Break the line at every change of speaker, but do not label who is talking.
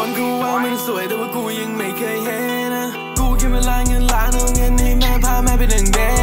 คนก็ว่ามันสวยแต่ว่ากูยังไม่เคยเห็นนะกูแค่เวลาเงินล้านเอาเงินให้แม่พาแม่ไปดึงเดท